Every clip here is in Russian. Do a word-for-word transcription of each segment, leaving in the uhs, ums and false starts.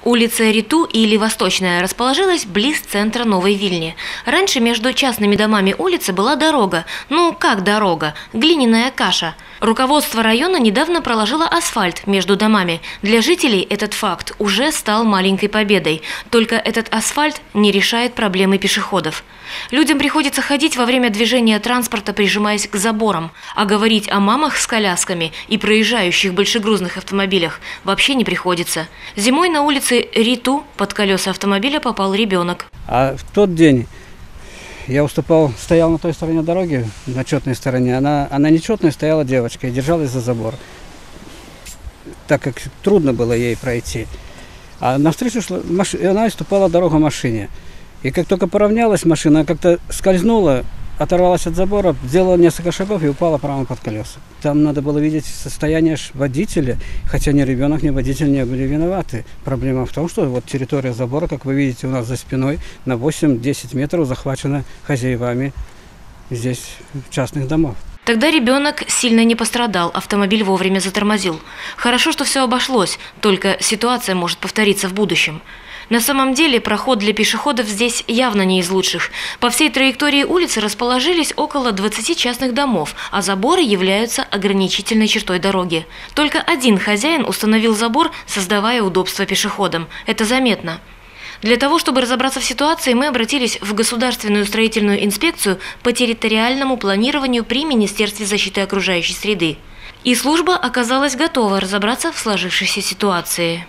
Улица Риту или Восточная расположилась близ центра Новой Вильни. Раньше между частными домами улицы была дорога. Ну, как дорога? Глиняная каша. Руководство района недавно проложило асфальт между домами. Для жителей этот факт уже стал маленькой победой. Только этот асфальт не решает проблемы пешеходов. Людям приходится ходить во время движения транспорта, прижимаясь к заборам. А говорить о мамах с колясками и проезжающих большегрузных автомобилях вообще не приходится. Зимой на улице Риту под колеса автомобиля попал ребенок. А в тот день я уступал, стоял на той стороне дороги, на четной стороне, она, она нечетной стояла девочка и держалась за забор, так как трудно было ей пройти. А навстречу шла, маш... она уступала дорогу машине. И как только поравнялась машина, как-то скользнула, оторвалась от забора, сделала несколько шагов и упала прямо под колеса. Там надо было видеть состояние водителя, хотя ни ребенок, ни водитель не были виноваты. Проблема в том, что вот территория забора, как вы видите, у нас за спиной на восемь-десять метров захвачена хозяевами здесь частных домов. Тогда ребенок сильно не пострадал, автомобиль вовремя затормозил. Хорошо, что все обошлось, только ситуация может повториться в будущем. На самом деле проход для пешеходов здесь явно не из лучших. По всей траектории улицы расположились около двадцати частных домов, а заборы являются ограничительной чертой дороги. Только один хозяин установил забор, создавая удобство пешеходам. Это заметно. Для того, чтобы разобраться в ситуации, мы обратились в Государственную строительную инспекцию по территориальному планированию при Министерстве защиты окружающей среды. И служба оказалась готова разобраться в сложившейся ситуации.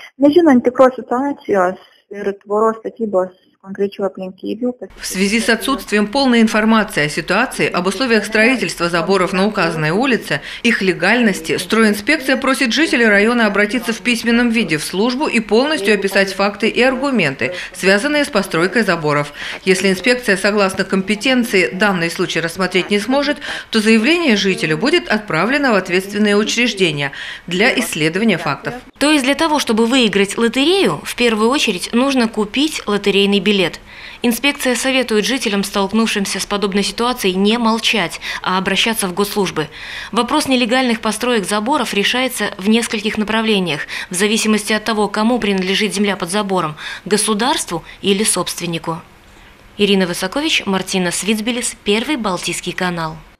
В связи с отсутствием полной информации о ситуации, об условиях строительства заборов на указанной улице, их легальности, стройинспекция просит жителей района обратиться в письменном виде в службу и полностью описать факты и аргументы, связанные с постройкой заборов. Если инспекция, согласно компетенции, данный случай рассмотреть не сможет, то заявление жителю будет отправлено в ответственные учреждения для исследования фактов. То есть для того, чтобы выиграть лотерею, в первую очередь нужно купить лотерейный билет. Инспекция советует жителям, столкнувшимся с подобной ситуацией, не молчать, а обращаться в госслужбы. Вопрос нелегальных построек заборов решается в нескольких направлениях, в зависимости от того, кому принадлежит земля под забором – государству или собственнику. Ирина Высокович, Мартина Свицбелис, Первый Балтийский канал.